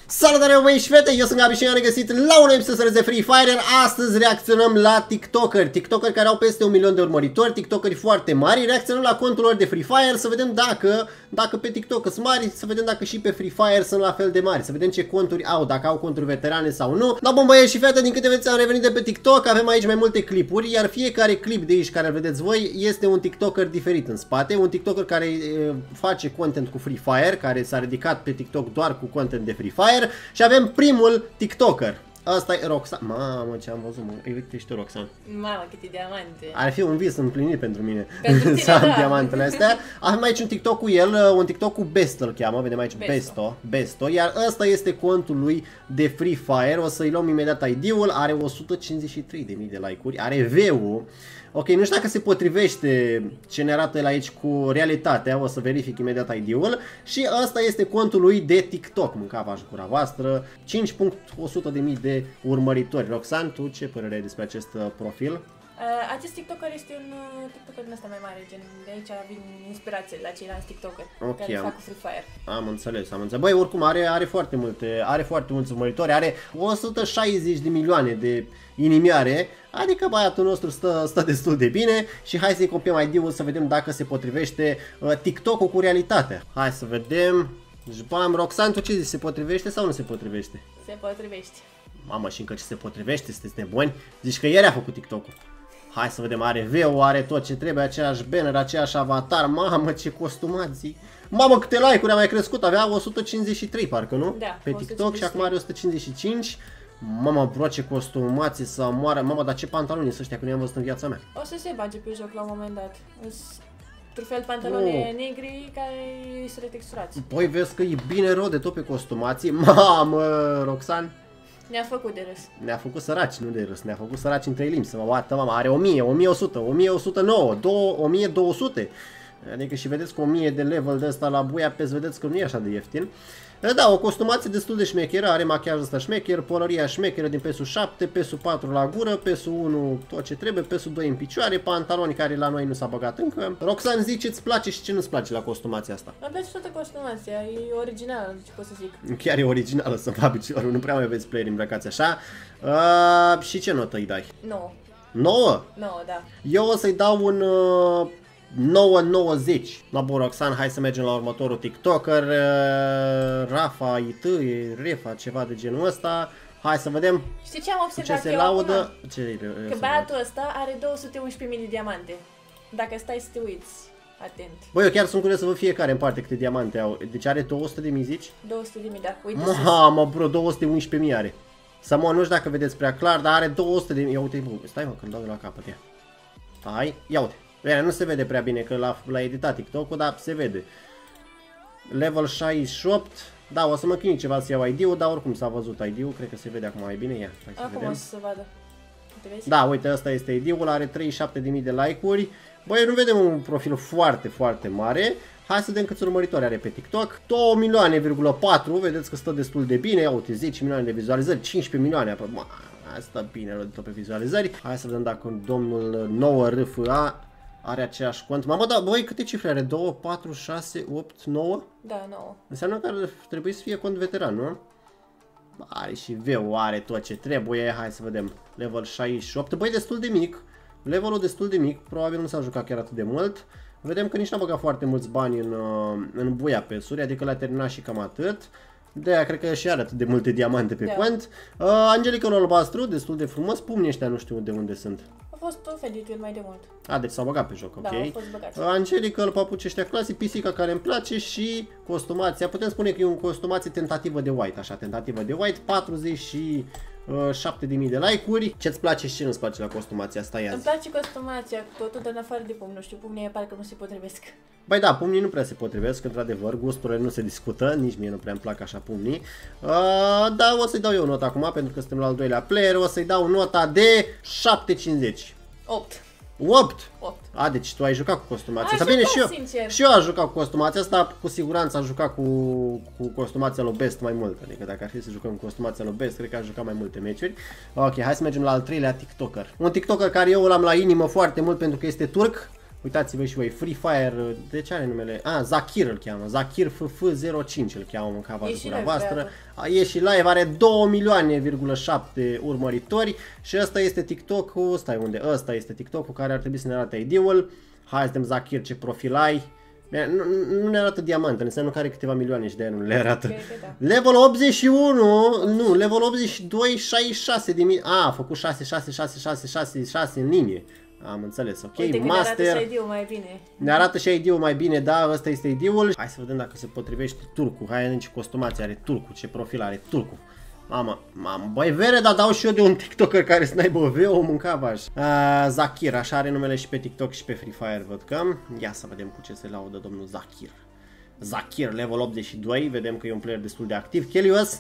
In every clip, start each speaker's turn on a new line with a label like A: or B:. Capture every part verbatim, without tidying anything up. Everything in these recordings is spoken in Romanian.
A: Salutare băieți și fete, eu sunt Gabi și ne-am regăsit la un episod de Free Fire. Astăzi reacționăm la TikTokeri, TikTokeri care au peste un milion de urmăritori, TikTokeri foarte mari. Reacționăm la contul lor de Free Fire să vedem dacă, dacă pe TikTok sunt mari, să vedem dacă și pe Free Fire sunt la fel de mari, să vedem ce conturi au, dacă au conturi veterane sau nu. Da, bun băieți și fete, din câte vedeți am revenit de pe TikTok, avem aici mai multe clipuri, iar fiecare clip de aici care îl vedeți voi este un TikToker diferit în spate, un TikToker care e, face content cu Free Fire, care s-a ridicat pe TikTok doar cu content de Free Fire. Și avem primul TikToker. Asta e Roxan. Mamă, ce am văzut, mă. Ei, uite, ești Roxan.
B: Mamă, câte diamante.
A: Ar fi un vis împlinit pentru mine.
B: Pentru tine,
A: să am
B: da.
A: diamantele astea. Avem aici un TikTok cu el, un TikTok cu Besto îl cheamă, vedem aici
B: Besto.
A: Besto, Besto, iar ăsta este contul lui de Free Fire. O să-i luăm imediat I D-ul, are o sută cincizeci și trei de mii de like-uri, are V-ul. Ok, nu știu dacă se potrivește ce ne arată el aici cu realitatea, o să verific imediat I D-ul. Și ăsta este contul lui de TikTok, mâncava gura voastră, cinci milioane o sută de mii de urmăritori. Roxan, tu ce părere ai despre acest uh, profil?
B: Uh, acest TikToker este un uh, TikToker din ăsta mai mare, gen de aici vin inspirație la ceilalți TikToker
A: Ok,
B: care
A: am,
B: fac cu Free Fire.
A: Am înțeles, am înțeles. Băi, oricum are, are foarte multe, are foarte mulți urmăritori, are o sută șaizeci de milioane de inimioare, adică băiatul nostru stă, stă destul de bine și hai să-i copiem I D-ul să vedem dacă se potrivește uh, TikTok-ul cu realitatea. Hai să vedem. Jbam, Roxan, tu ce zici, se potrivește sau nu se potrivește?
B: Se potrivește.
A: Mamă, și încă ce se potrivește, sunteți nebuni? Zici că ieri a făcut TikTok-ul. Hai să vedem, are V-ul, are tot ce trebuie, aceeași banner, aceeași avatar, mamă ce costumații. Mamă câte like-uri a mai crescut, avea o sută cincizeci și trei parcă, nu?
B: Da,
A: pe TikTok
B: o sută cincizeci și trei.
A: și acum are o sută cincizeci și cinci. Mamă, bro, ce costumații să moară. Mamă, dar ce pantaloni sunt ăștia, că nu i-am văzut în viața mea.
B: O să se bage pe joc la un moment dat. Într-un fel pantaloni
A: Oh.
B: negri care sunt retexturați.
A: Păi vezi că e bine rău de tot pe costumații. Mamă, Roxan.
B: Ne-a făcut de râs.
A: Ne-a făcut săraci, nu de râs, ne-a făcut săraci în trei limbi. Să mă bată, mama, are o mie, o mie o sută, o mie o sută nouă, o mie două sute. Adică și vedeți că o mie de level de ăsta la buia pe vedeți că nu e așa de ieftin. Da, o costumație destul de șmecheră, are machiajul ăsta șmecher, pălăria șmecheră din P S șapte, P S patru la gură, P S unu tot ce trebuie, P S doi în picioare, pantaloni care la noi nu s-a băgat încă. Roxan, zici ce-ți place și ce nu-ți place la costumația asta?
B: Îmi place toată costumația, e originală, ce pot să zic.
A: Chiar e originală să fac piciorul, nu prea mai vezi playeri îmbrăcați așa. Uh, și ce notă îi dai?
B: nouă.
A: nouă?
B: nouă, da.
A: Eu o să-i dau un uh, nouă nouăzeci. La bun, Roxan, hai să mergem la următorul TikToker. Uh, Rafa, I T, Refa, ceva de genul ăsta. Hai să vedem
B: Știi ce am
A: ce
B: observat
A: se
B: eu
A: laudă.
B: acum?
A: Ce,
B: Că băiatul ăsta are două sute unsprezece mii de diamante. Dacă stai să te uiți atent.
A: Băi, eu chiar sunt curios să văd fiecare în parte câte diamante au. Deci are două sute de mii, zici?
B: două sute de mii, da. Uite sus.
A: Mamă, bro, două sute unsprezece mii are. Să mă, nu știu dacă vedeți prea clar, dar are două sute de mii. Ia uite, bă, stai mă, când dau de la capăt, ia. Hai, ia uite. Bine, nu se vede prea bine că l-a editat TikTok-ul, dar se vede. Level șaizeci și opt. Da, o să mă chinui ceva să iau I D-ul, dar oricum s-a văzut I D-ul, cred că se vede acum mai bine. Ia, hai să
B: Acum
A: vedem.
B: o să se vadă. Te vezi?
A: Da, uite, ăsta este I D-ul, are treizeci și șapte de mii de like-uri. Băi, nu vedem un profil foarte, foarte mare. Hai să vedem câți urmăritori are pe TikTok. două milioane virgulă patru, vedeți că stă destul de bine. Ia uite, zece milioane de vizualizări, cincisprezece milioane aproape. Ma, stă bine rău de tot pe vizualizări. Hai să vedem dacă domnul nouă R F A are aceeași cont. Mamă, da, băi, câte cifre are? doi, patru, șase, opt, nouă?
B: Da, nouă.
A: Înseamnă că ar trebui să fie cont veteran, nu? Are și V-ul, are tot ce trebuie. Hai să vedem. Level șaizeci și opt. Băi, destul de mic. Levelul destul de mic. Probabil nu s-a jucat chiar atât de mult. Vedem că nici n-a băgat foarte mulți bani în, în buia pesuri, adică l-a terminat și cam atât. De-aia cred că și are atât de multe diamante pe
B: Da. cont.
A: Uh, Angelica albastru, destul de frumos. Pumnii ăștia nu știu de unde sunt.
B: A fost oferit el mai de mult.
A: A, deci s-au băgat pe joc, ok.
B: Da, au fost băgați.
A: Uh, Angelica, papuci ăștia clasic, pisica care îmi place și costumația. Putem spune că e o costumație tentativă de white, așa, tentativă de white, patruzeci și șapte de mii de like-uri. Ce-ți place și ce nu-ți place la costumația asta? Ia
B: Îmi
A: zi.
B: place costumația, totul în afară de pumni, nu știu, pumnii parcă nu se potrivesc.
A: Băi da, pumnii nu prea se potrivesc, într-adevăr, gusturile nu se discută, nici mie nu prea îmi plac așa pumnii. Uh, dar o să-i dau eu nota acum, pentru că suntem la al doilea player, o să-i dau nota de șapte virgulă cincizeci.
B: opt.
A: opt?
B: opt.
A: A, deci tu ai jucat cu costumația
B: Am
A: asta. Bine, și eu,
B: jucat, sincer.
A: și eu am jucat cu costumația asta, cu siguranță am jucat cu, cu costumația lui Best mai mult. Adică dacă ar fi să jucăm cu costumația lui Best, cred că aș juca mai multe meciuri. Ok, hai să mergem la al treilea TikToker. Un TikToker care eu l-am la inimă foarte mult pentru că este turc. Uitați-vă și voi, Free Fire, de ce are numele? Ah, Zakir îl cheamă, Zakir F F zero cinci îl cheamă în cava de gura voastră. E și live, are două milioane virgulă șapte urmăritori și ăsta este TikTok-ul, stai unde? Ăsta este TikTok-ul care ar trebui să ne arate I D-ul. Hai să vedem Zakir ce profil ai. Nu, nu ne arată diamante, înseamnă că are câteva milioane și de aia nu le arată. Okay, da. Level optzeci și unu, nu, level optzeci și doi, șaizeci și șase de mii. A, a făcut șase șase șase șase șase șase în linie. Am înțeles, ok.
B: Uite,
A: Master.
B: ne arată și I D-ul mai bine.
A: Ne arată și I D-ul mai bine, da, ăsta este I D-ul. Hai să vedem dacă se potrivește turcul. Hai, în ce costumație are turcul, ce profil are turcul. Mamă, mamă, băi vere, dar dau și eu de un TikToker care să n-aibă V O, mâncava așa. Uh, Zakir, așa are numele și pe TikTok și pe Free Fire, văd că. Ia să vedem cu ce se laudă domnul Zakir. Zakir, level optzeci și doi, vedem că e un player destul de activ. Chelios,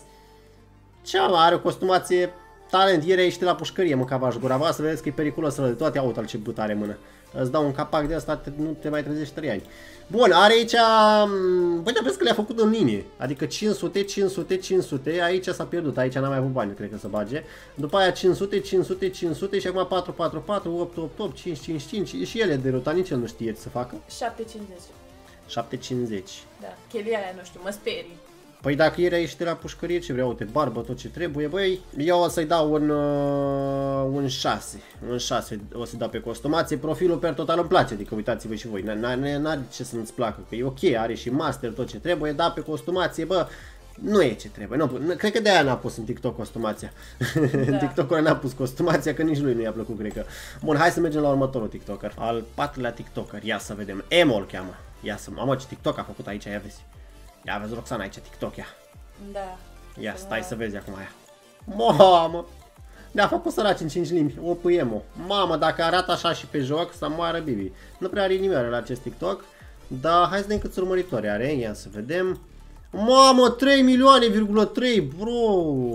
A: ce are o costumație talent, ieri ai ieșit la pușcărie, mâncava și gura voastră, vedeți că e periculos rău de toate, auto-al ce but are în mână. Îți dau un capac de asta, nu te mai trezești trei ani. Bun, are aici, băi, dar vezi că le-a făcut în linie, adică cinci sute, cinci sute, cinci sute, aici s-a pierdut, aici n-a mai avut bani, cred că să bage. După aia cinci sute, cinci sute, cinci sute și acum patru patru patru, opt opt opt, cinci cinci cinci și el e derutat, nici el nu știe ce să facă.
B: șapte cincizeci.
A: șapte cincizeci.
B: Da, chelia aia, nu știu, mă sperii.
A: Păi dacă ieri ai ieșit la pușcărie, ce vreau, te barbă, tot ce trebuie, băi, eu o să-i dau un, uh, un șase, un șase o să dau pe costumație, profilul per total îmi place, adică uitați-vă și voi, n-are ce să nu-ți placă, că e ok, are și master, tot ce trebuie, dar pe costumație, bă, nu e ce trebuie, nu, cred că de aia n-a pus în TikTok costumația, da. În TikTok n-a pus costumația, că nici lui nu i-a plăcut, cred că. Bun, hai să mergem la următorul TikToker, al patrulea TikToker, ia să vedem, Emo îl cheamă, ia să, mamă, ce TikTok a făcut aici, ia vezi. Ia vezi, Roxana, aici TikTok, ia.
B: Da.
A: Ia, stai să vezi acum aia. Mamă! Ne-a făcut săraci în cinci limbi, o pâiemo. Mamă, dacă arată așa și pe joc, să moară Bibi. Nu prea are inimioare la acest TikTok, dar hai să vedem câți urmăritori are, ia să vedem. Mamă, trei milioane, virgulă trei, bro,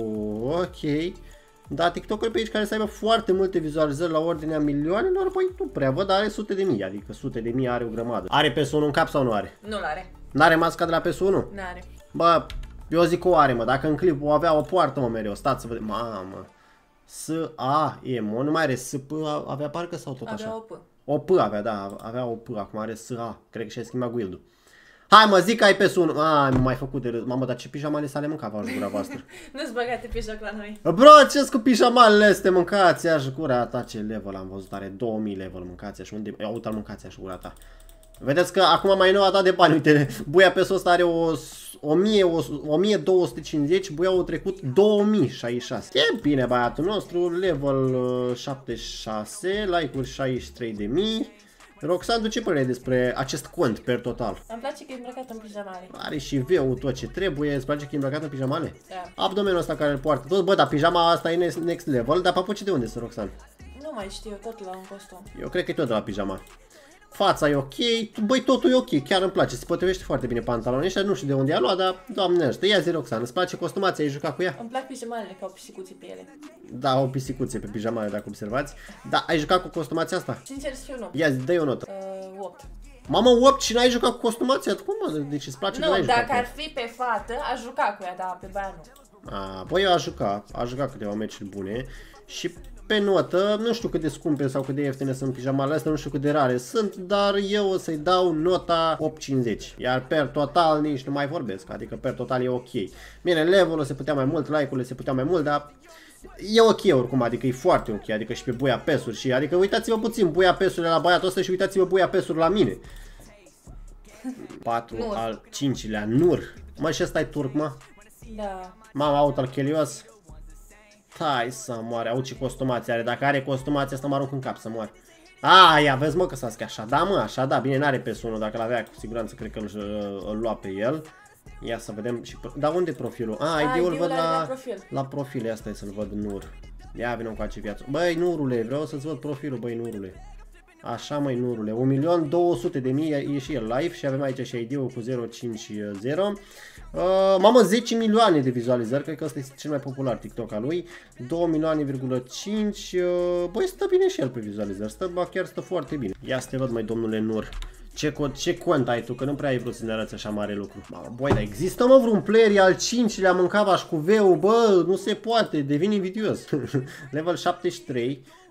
A: ok. Da, TikToker pe aici care să aibă foarte multe vizualizări la ordinea milioanelor, păi nu prea văd, are sute de mii, adică sute de mii are o grămadă. Are P S unu în cap sau nu are?
B: Nu-l are.
A: N-are masca de la P S unu?
B: N-are.
A: Bă, eu zic că o are, mă, dacă în clip o avea, o poartă, mă, mereu, stați să vedem, mamă. S, A, E, mă, nu mai are S, P, avea parcă sau tot așa?
B: Avea o P.
A: O P avea, da, avea o P, acum are S, A, cred că și-a schimbat guild-ul. Hai mă, zic că ai P S unu, a, am mai făcut de râs, mamă, dar ce pijamale sale mâncava aș gura voastră.
B: Nu-ți băgate pe joc la noi.
A: Bro, ce-s cu pijamalele astea, mâncați aș gura ta, ce level am văzut, are două mii level, mâncați aș, unde, ia uite-l mâncați aș gura ta. Vedeți că acum mai nou a dat de bani, uite, buia pe ăsta are o, o, mie, o, o mie două sute cincizeci, buia au trecut două mii șaizeci și șase. E bine băiatul nostru, level uh, șaptezeci și șase, like-uri șaizeci și trei de mii. Roxandu, ce părere despre acest cont per total?
B: Îmi place că e îmbrăcat în pijamale.
A: Are și V-ul tot ce trebuie, îți place că e îmbrăcat în pijamale?
B: Da.
A: Abdomenul ăsta care îl poartă tot, bă, dar pijama asta e next level, dar papuci de unde sunt, Roxan?
B: Nu mai știu, tot la un costum.
A: Eu cred că e tot de la pijama. Fața e ok, băi, totul e ok, chiar îmi place, se potrivește foarte bine pantalonii ăștia, nu știu de unde i-a luat, dar, doamne ăștia, ia zi, Roxana, îți place costumația, ai jucat cu ea?
B: Îmi plac pijamalele, că au pisicuții pe ele.
A: Da, au pisicuțe pe pijamale, dacă observați. Da, ai jucat cu costumația asta?
B: Sincer să fiu, nu.
A: Ia zi, dă-i o notă.
B: Uh, opt.
A: Mamă, opt și n-ai jucat cu costumația? Cum, mă, deci îți place
B: nu,
A: de la
B: dacă ar fi pe fată, aș juca cu ea, dar pe băiat nu.
A: A, băi, eu aș juca, aș juca câteva meciuri bune și pe notă, nu știu cât de scumpe sau cât de ieftine sunt pijamalele astea, nu știu cât de rare sunt, dar eu o să-i dau nota opt cincizeci. Iar per total nici nu mai vorbesc, adică per total e ok. Bine, levelul se putea mai mult, like-urile se putea mai mult, dar e ok oricum, adică e foarte ok, adică și pe buia pesuri și, adică uitați-vă puțin buia pesurile la băiatul ăsta și uitați-vă buia pesuri la mine. patru
B: Nur.
A: al cincilea, Nur. Mă, și ăsta e turc, mă?
B: Da.
A: Mama, auto al Chelios. Hai să moare, au ce costumație are, dacă are costumație asta mă arunc în cap să moare. A, ia, vezi mă că s-a așa, da mă, așa, da, bine, n-are P S unu, dacă l-avea cu siguranță cred că îl, îl lua pe el. Ia să vedem și, dar unde e profilul? A, I D-ul văd la,
B: la profil.
A: La profil, asta e să-l văd Nur. Ia vină cu acea viață. Băi, Nurule, vreau să-ți văd profilul, băi, Nurule. Așa, măi, Nurule, un milion două sute de mii e și el live și avem aici și I D-ul cu zero cinci zero. Uh, mamă, zece milioane de vizualizări, cred că ăsta este cel mai popular TikTok al lui. două milioane virgulă cinci. Uh, băi, stă bine și el pe vizualizări, stă, ba, chiar stă foarte bine. Ia să te văd, mai domnule Nur. Ce, ce cont ai tu, că nu prea ai vrut să ne arăți așa mare lucru. Mamă, băi, dar există, mă, vreun player, e al cincilea, mâncava și cu V-ul, bă, nu se poate, devin invidios. Level șaptezeci și trei.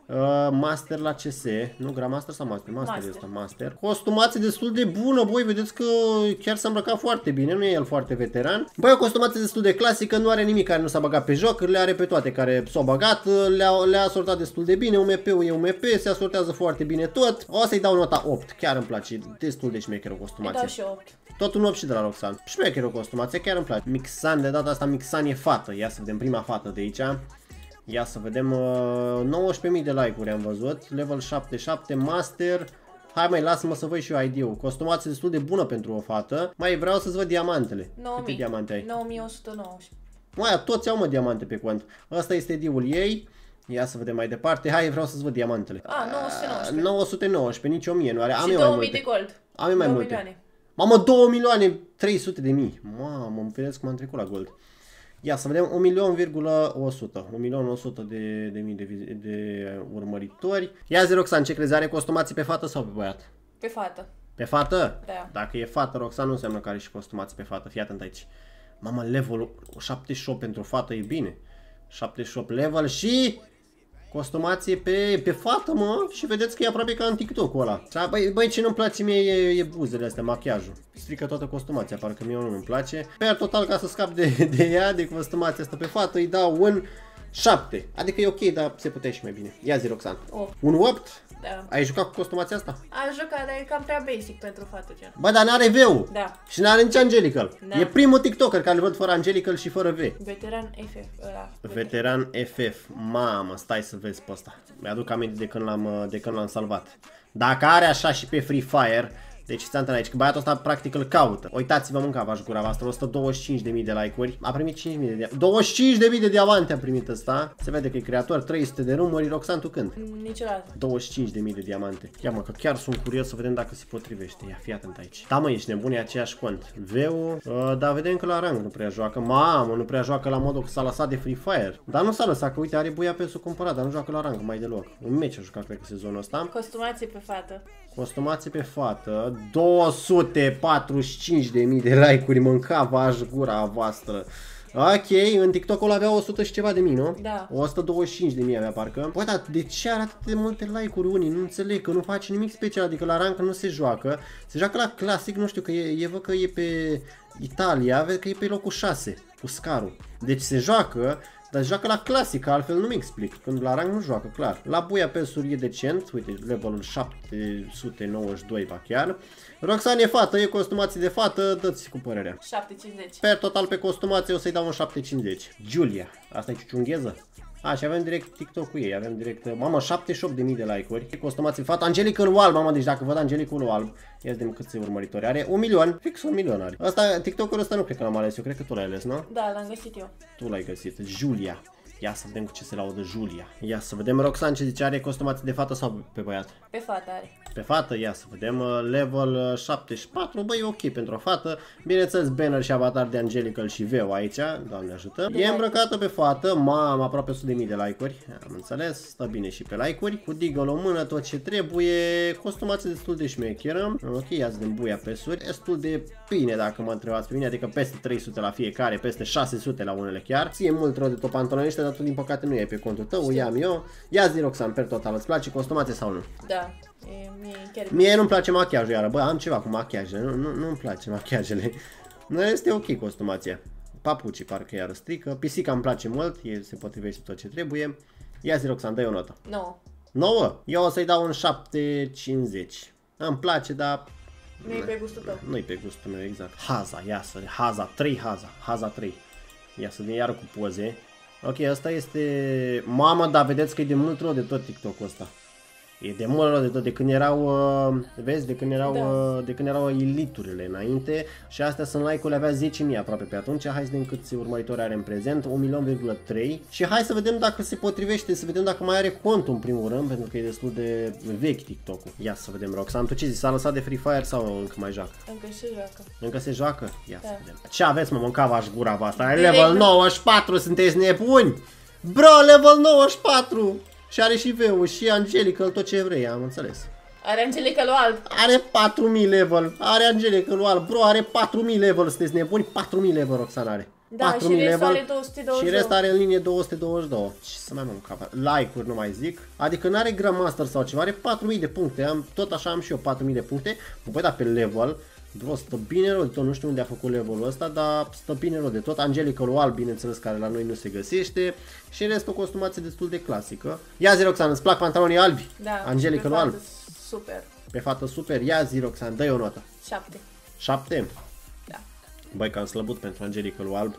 A: Uh, master la C S, nu Grandmaster sau Master? Master,
B: Master.
A: este Master. Costumație destul de bună, băi, vedeți că chiar s-a îmbrăcat foarte bine, nu e el foarte veteran. Băi, o costumație destul de clasică, nu are nimic care nu s-a băgat pe joc, le are pe toate care s-au băgat, le-a le sortat destul de bine, U M P-ul e U M P, se asortează foarte bine tot. O să-i dau nota opt, chiar îmi place, destul de șmecher o costumație.
B: Îi dau și opt.
A: Tot un opt și de la Roxanne. Șmecher o costumație, chiar îmi place. Mixan, de data asta Mixan e fată, ia să vedem prima fată de aici. Ia să vedem, uh, nouăsprezece mii de like-uri am văzut, level șaptezeci și șapte, master. Hai mai, lasă-mă să văd și eu I D-ul. Costumație destul de bună pentru o fată. Mai vreau să-ți văd diamantele. Câte diamante ai?
B: nouă mii o sută nouăsprezece.
A: Mai, toți au mă diamante pe cont. Ăsta este I D-ul ei. Ia să vedem mai departe. Hai, vreau să-ți văd diamantele.
B: A, nouă sute nouăsprezece.
A: nouă sute nouăsprezece, nici o mie nu are. Am
B: și
A: eu mai
B: două mii
A: multe.
B: de gold.
A: Am eu mai multe.
B: Milioane.
A: Mamă, două milioane trei sute de mii. Mamă, vedeți cum am trecut la gold. Ia să vedem, un milion virgulă o sută. un milion o sută de, de mii de, de urmăritori. Ia zi, Roxanne, ce crezi? Are costumații pe fată sau pe băiat?
B: Pe fată.
A: Pe fată?
B: Da.
A: Dacă e fată, Roxanne, nu înseamnă că are și costumații pe fată. Fii atent aici. Mamă, levelul șaptezeci și opt pentru o fată e bine. șaptezeci și opt level și costumație pe, pe fată, mă. Și vedeți că e aproape ca în TikTok-ul ăla. Băi, băi, ce nu-mi place mie e, e buzele astea, machiajul. Strică toată costumația, parcă mie nu-mi place. Per total, ca să scap de, de ea, de costumația asta pe fată, îi dau un șapte. Adică e ok, dar se putea și mai bine. Ia zi, Roxanne.
B: opt.
A: Un opt?
B: Da.
A: Ai jucat cu costumația asta?
B: Am jucat, dar e cam prea basic pentru fată, gen.
A: Bă, dar n-are V-ul.
B: Da.
A: Și n-are nici Angelical.
B: Da.
A: E primul TikToker care îl văd fără Angelical și fără V.
B: Veteran F F, ăla.
A: Veteran F F. Mamă, stai să vezi pe ăsta. Mi-aduc aminte de când l-am de când l-am salvat. Dacă are așa și pe Free Fire, deci ți-am aici, că băiatul ăsta practic îl caută. Uitați-vă, mâncava-și gura voastră, o sută douăzeci și cinci de mii de like-uri. A primit cinci mii de diamante. douăzeci și cinci de mii de diamante a primit ăsta. Se vede că e creator, trei sute de rumori. Roxanne, tu când?
B: Niciodată.
A: douăzeci și cinci de mii de diamante. Ia mă, că chiar sunt curios să vedem dacă se potrivește. Ia, fii atent aici. Da mă, ești nebun, e aceeași cont. V-ul, uh, dar vedem că la rang nu prea joacă. Mamă, nu prea joacă la modul că s-a lăsat de Free Fire. Dar nu s-a lăsat, că uite, are buia pe sul cumpărat, dar nu joacă la rang mai deloc. Un meci a jucat, cred că, sezonul ăsta.
B: Costumație pe fată.
A: Costumație pe fată, două sute patruzeci și cinci de mii de like-uri, mâncava-aș gura voastră. Ok, în TikTok-ul avea o sută și ceva de mii, nu?
B: Da.
A: o sută douăzeci și cinci de mii avea parcă. Bă, dar de ce are atât de multe like-uri unii? Nu înțeleg, că nu face nimic special, adică la rank nu se joacă. Se joacă la clasic, nu știu, că e, e văd că e pe Italia, văd că e pe locul șase, cu Scarul. Deci se joacă, dar joacă la clasic, altfel nu-mi explic. Când la rang nu joacă, clar. La buia pe sur e decent, uite, levelul șapte sute nouăzeci și doi va chiar. Roxanne e fată, e costumație de fată, dă-ți cu părerea.
B: șapte cincizeci.
A: Per total pe costumație o să-i dau un șapte cincizeci. Giulia, asta e ciuciungheză? A, și avem direct TikTok cu ei, avem direct, mamă, șaptezeci și opt de mii de like-uri. Costumație fată, Angelical Alb, mamă, deci dacă văd Angelical Alb, ia să vedem câți urmăritori are, un milion, fix un milion are. Asta, TikTok-ul ăsta nu cred că l-am ales eu, cred că tu l-ai ales, nu?
B: Da, l-am găsit eu.
A: Tu l-ai găsit, Giulia. Ia să vedem cu ce se laudă Giulia. Ia să vedem Roxanne ce zice, are costumație de fată sau pe băiat?
B: Pe fată are.
A: Pe fată, ia să vedem, level șaptezeci și patru, băi, ok pentru o fată. Bineînțeles, banner și avatar de Angelical și Veo aici, Doamne ajută. E îmbrăcată pe fată, mamă, aproape o sută de mii de like-uri, am înțeles, stă bine și pe like-uri. Cu deagle o mână, tot ce trebuie, costumație destul de șmecheră. Ok, ia să vedem buia pe suri, destul de bine dacă mă întrebați pe mine, adică peste trei sute la fiecare, peste șase sute la unele chiar. Ție mult rău de tot pantaloni ăștia, dar tu din păcate nu ai pe contul tău, o iau eu. Ia zi, Roxanne, per total, îți place costumație sau nu?
B: Da. E, mie chiar
A: Mie nu-mi place machiajul, iară, bă, am ceva cu machiajele, nu, nu, nu-mi place machiajele. Nu este ok costumația. Papucii parcă iară strică, pisica îmi place mult, e, se potrivește tot ce trebuie. Ia zi, Roxanne, dă-i o notă.
B: nouă.
A: nouă? Eu o să-i dau un șapte cincizeci. Îmi place, dar...
B: Nu e pe gustul tău.
A: Nu-i pe gustul meu, exact. Haza, ia să, Haza, trei Haza, Haza trei. Ia să vin iară cu poze. Ok, asta este... Mamă, dar vedeți că e de mult rău de tot TikTok-ul ăsta. E de mult rău de tot, de când erau, uh, vezi, de când erau,
B: Da.
A: uh, de când erau eliturile înainte și astea sunt like-urile, avea zece mii aproape pe atunci, hai să vedem câți urmăritori are în prezent, un milion virgulă trei și hai să vedem dacă se potrivește, să vedem dacă mai are contul în primul rând, pentru că e destul de vechi TikTok-ul. Ia să vedem, Roxanne, tu ce zici, s-a lăsat de Free Fire sau încă mai joacă?
B: Încă se joacă.
A: Încă se joacă? Ia
B: Da.
A: să vedem. Ce aveți, mă, mâncava-aș gura voastră,
B: Direct,
A: level
B: nu?
A: nouăzeci și patru, sunteți nebuni? Bro, level nouăzeci și patru! Și are și Veu și Angelical, tot ce vrei, am înțeles.
B: Are Angelica lui alb.
A: Are patru mii level, are Angelical Alb, bro, are patru mii level, sunteți nebuni? patru mii level Roxanne are.
B: Da,
A: patru
B: și
A: mii
B: restul
A: level
B: are două sute douăzeci
A: și
B: și doi.
A: restul are în linie două sute douăzeci și doi. Ce să mai mănânc? Like-uri nu mai zic. Adică nu are Grandmaster sau ceva, are patru mii de puncte. Am, tot așa am și eu patru mii de puncte. Mă voi da pe level. Bro, stă bine rău de tot, nu știu unde a făcut levelul ăsta, dar stă bine rău de tot. Angelica-ul alb, bineînțeles, care la noi nu se găsește. Și în rest o costumație destul de clasică. Ia zi, Roxana, îți plac pantalonii albi?
B: Da,
A: Angelica-ul alb.
B: Super.
A: Pe fată super. Ia zi, Roxana, dă-i o notă.
B: șapte.
A: șapte?
B: Da.
A: Băi, că am slăbut pentru Angelica-ul alb.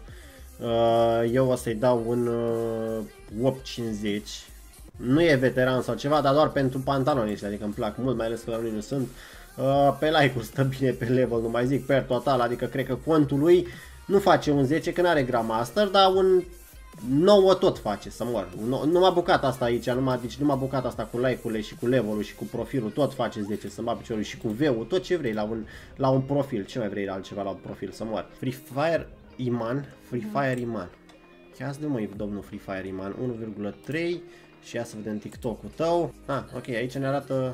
A: Eu o să-i dau un opt cincizeci. Nu e veteran sau ceva, dar doar pentru pantaloni ăștia, adică îmi plac mult, mai ales că la noi nu sunt. Pe like-uri stă bine, pe level, nu mai zic, per total, adică cred că contul lui nu face un zece, că n-are Grandmaster, dar un nouă tot face, să mor. Nu m-a bucat asta aici, nu m-a deci nu m-a bucat asta cu like-urile și cu level-ul și cu profilul, tot face zece, să-mi bat piciorul și cu V-ul, tot ce vrei la un, la un profil. Ce mai vrei la altceva la un profil, să mor. Free Fire Iman, Free Fire Iman. Ia să dăm, măi, domnul Free Fire Iman, unu virgulă trei și ia să vedem TikTok-ul tău. Ah, ok, aici ne arată...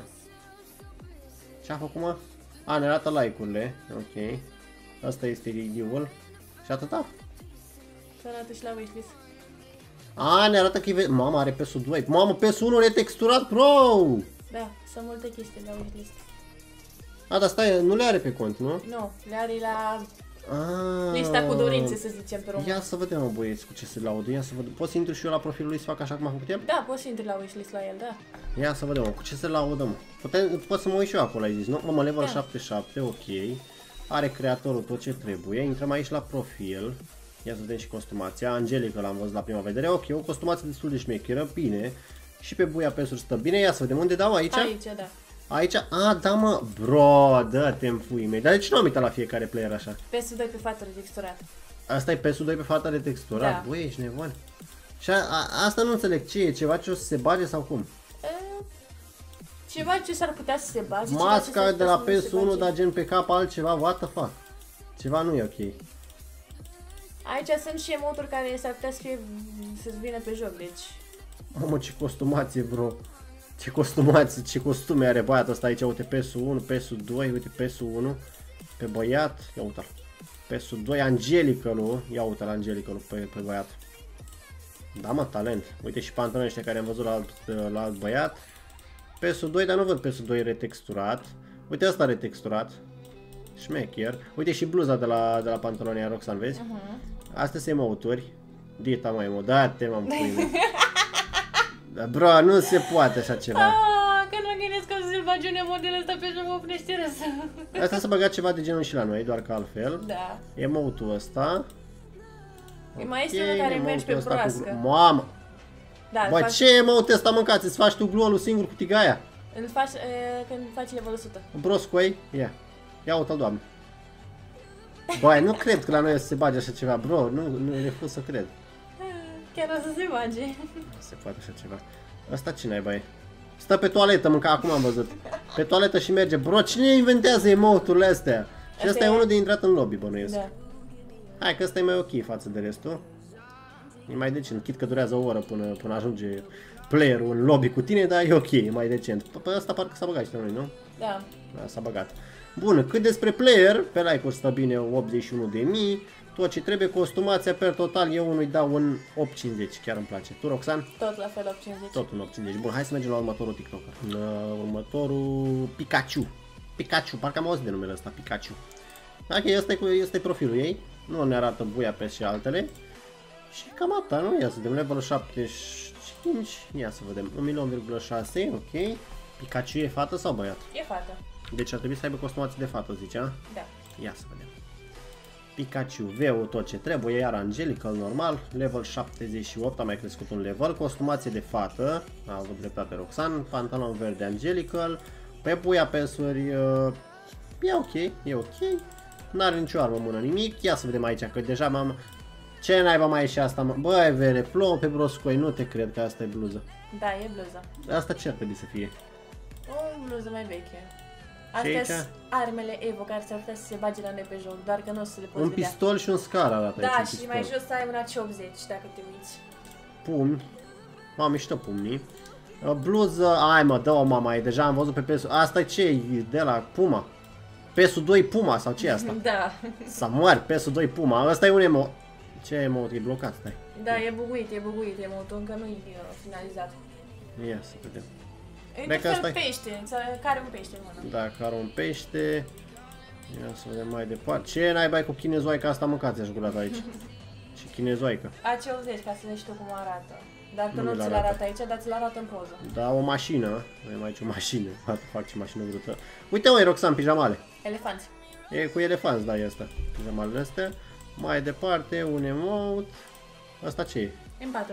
A: Ce a făcut, mă? A, ne arată like-urile, ok. Asta este review-ul. Și atâta?
B: Să arată și la wishlist.
A: A, ne arată că e... Mama, are P S doi. Mamă, P S unu retexturat, bro!
B: Da, sunt multe chestii la wishlist.
A: A, dar stai, nu le are pe cont, nu?
B: Nu, le are la
A: A,
B: lista cu dorințe, să zicem pe român.
A: Ia să vedem, mă, băieți, cu ce se laudă. Ia să vedem. Poți să intru și eu la profilul lui să fac așa cum a făcut el?
B: Da, poți să intri la wishlist la el, da.
A: Ia să vedem, mă, cu ce se laudă, mă. Putem, pot să mă uit și eu acolo, ai zis, nu? Mă, level
B: Da.
A: șaptezeci și șapte, ok. Are creatorul tot ce trebuie. Intrăm aici la profil. Ia să vedem și costumația. Angelica l-am văzut la prima vedere. Ok, o costumație destul de șmecheră, bine. Și pe buia pesuri stă bine. Ia să vedem unde dau aici.
B: Aici, da.
A: Aici, a, da, mă, bro, dă-te-mi fuii mei. Dar de ce nu am uitat la fiecare player așa?
B: P S doi pe față retexturat.
A: Asta e P S doi pe fata de texturat?
B: Da.
A: Băi, ești nebun. Și a, a, asta nu înțeleg, ce e? Ceva ce o să se bage sau cum?
B: E, ceva ce s-ar putea să se bage. ceva ce
A: Masca
B: s-ar
A: de
B: putea
A: la
B: să nu
A: P S
B: se
A: unu,
B: bage.
A: dar gen pe cap altceva, what the fuck? Ceva nu e ok.
B: Aici sunt și emoturi care s-ar putea să fie, să-ți vină pe joc, deci...
A: Mamă, ce costumație, bro. Ce costumație, ce costume are băiatul ăsta aici. Uite, P S unu, P S doi, uite, P S unu. Pe băiat, ia uite-l. P S doi, Angelica-lu. Ia uite-l, Angelica-lu pe, pe băiat. Da, mă, talent. Uite și pantaloni ăștia care am văzut la alt, la alt băiat. P S doi, dar nu văd P S doi retexturat. Uite, asta retexturat. Șmecher. Uite și bluza de la, de la pantaloni aia Roxanne, vezi?
B: Uh-huh.
A: Astea sunt emoturi. Dita, mai emo, da-te, mă, pui. Bro, nu se poate așa ceva.
B: Ah, că nu gândesc că să-l bagi un emodel ăsta pe joc, mă punește râs.
A: Asta s-a băgat ceva de genul și la noi, doar că altfel.
B: Da.
A: Emotul ăsta.
B: Okay, mai este unul care merge pe
A: emotul ăsta
B: broască.
A: cu... Mamă!
B: Da,
A: Bă,
B: faci,
A: ce emote ăsta mâncați? Îți faci tu glue-ul singur cu tigaia?
B: îl faci e, când faci level o sută.
A: Broscoi? Ia. Ia uite-l, doamne. Băi, nu cred că la noi o să se bage așa ceva, bro. Nu, nu refuz să cred.
B: Chiar o să se bage.
A: Nu se poate așa ceva. Ăsta cine ai, băi? Stă pe toaletă, mânca, acum am văzut. Pe toaletă și merge. Bro, cine inventează emoturile astea? Și
B: Asta
A: ăsta e
B: e-
A: unul de intrat în lobby, bănuiesc.
B: Da.
A: Hai că ăsta e mai ok față de restul. E mai decent. Chit că durează o oră până, până ajunge playerul în lobby cu tine, dar e ok, e mai decent. Pe ăsta parcă s-a băgat și de noi, nu?
B: Da.
A: Da, s-a băgat. Bun, cât despre player, pe like-uri stă bine optzeci și unu de mii. Tot ce trebuie, costumația per total, eu unui dau un opt cincizeci, chiar îmi place. Tu, Roxan?
B: Tot la fel opt cincizeci.
A: Tot un opt cincizeci. Bun, hai să mergem la următorul TikToker. Uh, următorul Pikachu. Pikachu, parcă am auzit de numele ăsta, Pikachu. Ok, ăsta e, este profilul ei. Nu ne arată buia pe și altele. Și cam atâta, nu? Ia să vedem, level șaptezeci și cinci. Ia să vedem, un milion virgulă șase, ok. Pikachu e fată sau băiat?
B: E fată.
A: Deci ar trebui să aibă costumație de fată, zicea?
B: Da.
A: Ia să vedem. Pikachu, V-ul tot ce trebuie, iar Angelica normal, level șaptezeci și opt, a mai crescut un level, costumație de fată, a avut dreptate Roxan, pantalon verde Angelica, pe buia pesuri, uh, e ok, e ok, n-are nicio armă în mână, nimic, ia să vedem aici, că deja m-am... Ce naiba mai e și asta, mă? Băi, vere, plouă pe broscoi, nu te cred că asta e bluză.
B: Da, e bluză.
A: Asta ce ar trebui să fie?
B: O bluză mai veche.
A: aici?
B: Astea sunt armele Evo care s-ar putea să se bage la noi pe joc, doar că nu o să le poți
A: Un
B: vedea.
A: pistol și un scar arată
B: Da,
A: aici, un
B: și
A: pistol.
B: mai jos ai un A C optzeci, dacă te uiți.
A: Pumni. Mamă, mișto pumnii. Uh, Bluză, ai mă, dă-o mama, e deja am văzut pe P S. Asta e ce e de la Puma? P S doi Puma sau ce e asta?
B: Da.
A: Să moari, P S doi Puma. Ăsta e un emo... Ce emote? E blocat, stai.
B: Da, e buguit, e buguit, emotul încă nu e finalizat.
A: Ia să vedem.
B: E de fel pește, care un pește în mână.
A: Da, care un pește. Ia să vedem mai departe. Ce n-ai cu chinezoica asta mâncați aș gurat aici? Și chinezoică.
B: A cincizeci, ca să vezi tu cum arată. Dar tu nu ți-l arată aici, dar ți-l arată în poză.
A: Da, o mașină. Avem aici o mașină. Poate fac ce mașină brută. Uite, măi, Roxan, pijamale.
B: Elefanți.
A: E cu elefanți, da, e asta. Pijamalele astea. Mai departe, un emote. Asta ce e?
B: M patru.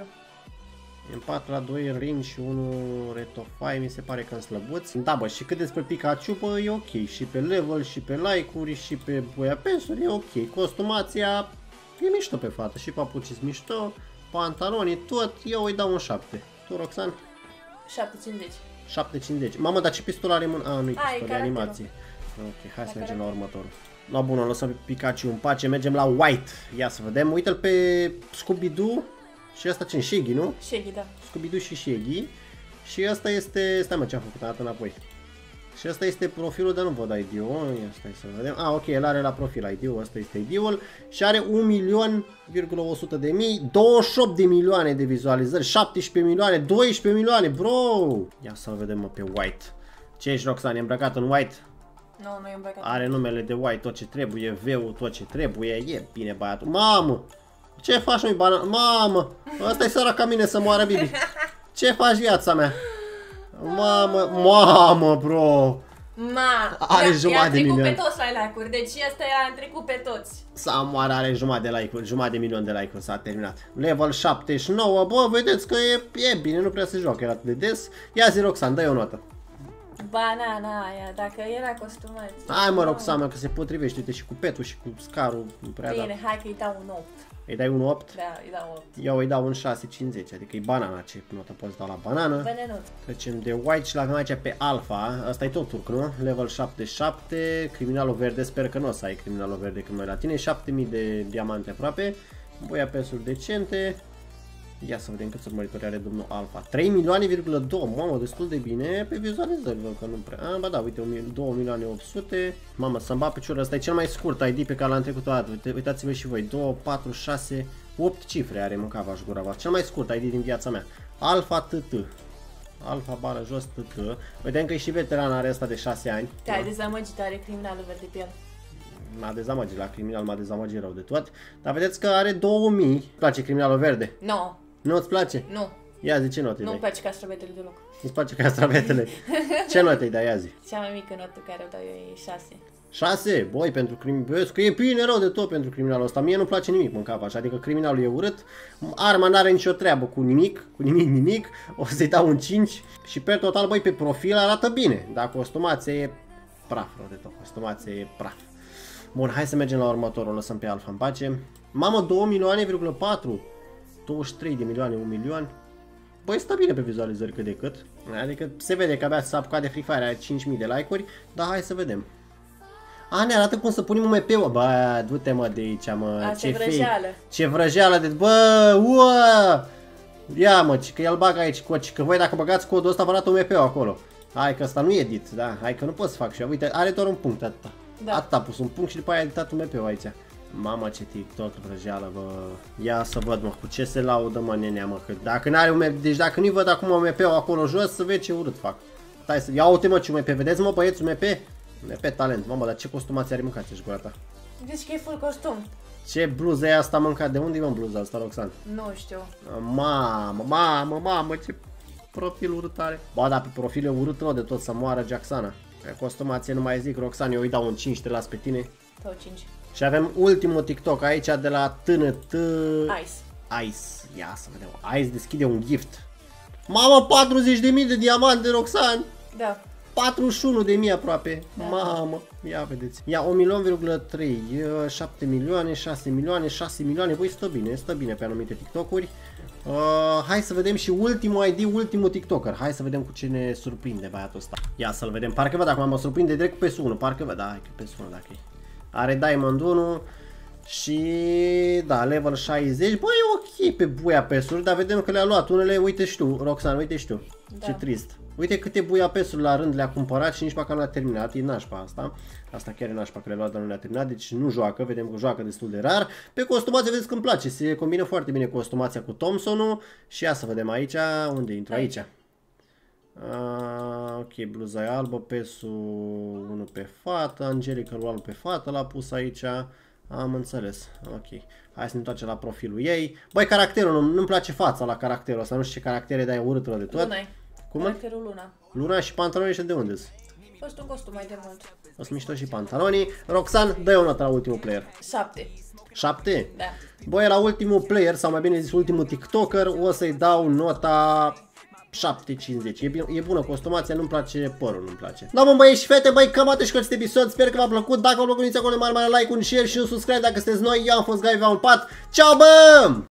A: M patru la doi ring și unul retofai, mi se pare că în slăbuți. Da, bă, și cât despre Pikachu, bă, e ok. Și pe level, și pe like-uri, și pe boia pensuri, e ok. Costumația e mișto pe fată. Și papucii mișto, pantalonii, tot. Eu îi dau un șapte. Tu, Roxan?
B: șapte cincizeci.
A: șapte cincizeci. Mamă, dar ce pistol are în mână? A, nu-i pistol, e animație. Ok, hai să mergem la următorul. La bun, o lăsăm pe Pikachu în pace, mergem la White. Ia să vedem, uite-l pe Scooby-Doo. Și asta ce? Shaggy, nu?
B: Shaggy, da.
A: Scooby-Doo și Shaggy. Și asta este... Stai mă, ce-am făcut, arată înapoi. Și asta este profilul, dar nu văd I D-ul. Ia stai să vedem. Ah, ok, el are la profil I D-ul, asta este I D-ul. Și are un milion o sută de mii, douăzeci și opt de milioane de vizualizări, șaptesprezece milioane, doisprezece milioane, bro! Ia să-l vedem mă, pe White. Ce ești, Roxane, e îmbrăcat în White?
B: Nu, nu e îmbrăcat.
A: Are numele de White, tot ce trebuie, V-ul, tot ce trebuie, e bine băiatul. Mamă! Ce faci, măi, banana? Mamă! Ăsta e săraca mine să moară, Bibi. Ce faci, viața mea? Mamă, mamă, bro!
B: Ma,
A: are jumătate de milion.
B: I-a trecut pe toți la like-uri, deci ăsta i-a trecut pe toți.
A: Să moară, are jumătate de like-uri, jumătate de milion de like-uri, s-a terminat. Level șaptezeci și nouă, bă, vedeți că e, e bine, nu prea se joacă, era atât de des. Ia zi, Roxan, dă-i o notă.
B: Banana aia, dacă era costumat.
A: Hai mă, Roxana, că se potrivește, uite, și cu petul și cu scarul, nu prea da.
B: Bine, hai că îi dau un opt.
A: Îi dai un opt?
B: Da, îi dau opt.
A: Eu îi dau un șase cincizeci, adică e banana, ce notă poți da la banană.
B: Venenuț.
A: Trecem de White și l-avem aici pe Alpha, asta e tot turc, nu? Level șaptezeci și șapte, criminalul verde, sper că nu o să ai criminalul verde când mai la tine, șapte mii de diamante aproape, boia pensuri decente. Ia să vedem câți urmăritori are domnul Alpha. trei milioane, doi, mamă, destul de bine pe vizualizări, văd că nu prea. Ah, ba da, uite, două milioane opt sute. Mamă, să-mi bat piciorul, ăsta e cel mai scurt I D pe care l-am trecut o dată. Uite, uitați-vă și voi, doi, patru, șase, opt cifre are mâncava și gurava. Cel mai scurt I D din viața mea. Alpha T T. Alpha bară jos T T. Vedem că e și veteran, are asta de șase ani.
B: Te-ai dezamăgit, are criminalul verde pe el.
A: M-a dezamăgit la criminal, m-a dezamăgit rău de tot. Dar vedeți că are două mii. Îți place criminalul verde?
B: Nu. No.
A: Nu îți place?
B: Nu.
A: Ia zi, ce note
B: Nu-mi place castravetele deloc.
A: Nu-ți place castravetele? Ce note îi dai, ia zi?
B: Cea mai mică notă care o dau eu e șase.
A: șase? Boi, pentru criminal, că e bine rău de tot pentru criminalul ăsta. Mie nu-mi place nimic mâncava așa, adică criminalul e urât. Arma n-are nicio treabă cu nimic, cu nimic, nimic. O să-i dau un cinci. Și pe total, băi, pe profil arată bine. Dar costumația e praf, rău de tot. Costumația e praf. Bun, hai să mergem la următorul, lăsăm pe Alpha în pace. Mamă, două milioane, patru. douăzeci și trei de milioane, un milion. Băi, stă bine pe vizualizări cât de cât. Adică se vede că abia s-a apucat de Free Fire, are cinci mii de like-uri. Dar hai să vedem. A, ne arată cum să punem un M P-ul. Bă, du-te mă de aici, mă.
B: A, ce vrăjeală.
A: Ce vrăjeală de... Bă, uă! Ia mă, că el bagă aici, că voi dacă băgați codul ăsta vă arată un M P-ul acolo. Hai că ăsta nu e edit, da? Hai că nu pot să fac și eu. Uite, are doar un punct, atâta. Da. Atât a pus un punct și după aia a editat un M P-ul aici. Mamă, ce TikTok vrăjeală, bă. Ia să văd, mă, cu ce se laudă, mă, nenea, mă, că dacă n-are un M P, deci dacă nu-i văd acum un M P-ul acolo jos, să vezi ce urât fac. Stai să... Ia uite, mă, ce un M P, vedeți, mă, băieți, un M P? M P talent, mamă, dar ce costumație are mâncat ești gura ta?
B: Deci că e full costum.
A: Ce bluză e asta mâncat? De unde e, mă, bluza asta, Roxan?
B: Nu știu.
A: Mamă, mamă, mamă, ce profil urât are. Ba, dar pe profil e urât, mă, de tot să moară Jacksana. Pe costumație nu mai zic, Roxan, eu îi dau un cinci, te las pe tine.
B: Sau cinci.
A: Și avem ultimul TikTok aici de la T N T
B: Ice.
A: Ice. Ia să vedem. Ice deschide un gift. Mamă, patruzeci de mii de diamante, Roxan.
B: Da.
A: patruzeci și unu de mii aproape.
B: Da.
A: Mamă, ia vedeți. Ia un milion, trei, șapte milioane, șase milioane, șase milioane. Băi, stă bine, stă bine pe anumite TikTok-uri. Uh, hai să vedem și ultimul I D, ultimul TikToker. Hai să vedem cu ce ne surprinde băiatul ăsta. Ia să-l vedem. Parcă văd acum mă surprinde direct cu P S unu. Parcă văd, da, hai că P S unu dacă e. Are Diamond unu. Și da, level șaizeci. Băi, e ok pe Budapesturi, dar vedem că le-a luat unele. Uite și tu, Roxana, uite și tu. Da. Ce trist. Uite câte Budapesturi la rând le-a cumpărat și nici măcar nu le-a terminat. E nașpa asta. Asta chiar e nașpa că le-a luat, dar nu le-a terminat. Deci nu joacă, vedem că joacă destul de rar. Pe costumație vedeți că îmi place. Se combină foarte bine costumația cu Thompson-ul. Și ia să vedem aici. Unde intru? Aici. aici. Uh, ok, bluza e albă, pesul unul pe fată, Angelica lui pe fată l-a pus aici. Am înțeles, ok. Hai să ne întoarcem la profilul ei. Băi, caracterul, nu, nu-mi place fața la caracterul ăsta, nu știu ce caractere, dar e urât rău de tot.
B: Luna.
A: Cum?
B: Caracterul Luna.
A: Luna și pantalonii ăștia de unde sunt?
B: A fost un costum mai de mult.
A: O să mișto și pantalonii. Roxan, dă-i o notă la ultimul player.
B: Șapte.
A: Șapte?
B: Da.
A: Băi, la ultimul player, sau mai bine zis ultimul TikToker, o să-i dau nota șapte cincizeci. E, e bună costumația, nu-mi place părul, nu-mi place. Da, mă, băieți și fete, băi, cam atât și cu acest episod. Sper că v-a plăcut. Dacă v-a plăcut, nu acolo mare, mare like, un share și un subscribe dacă sunteți noi. Eu am fost Gabi, v-am pat. Ceau, bă!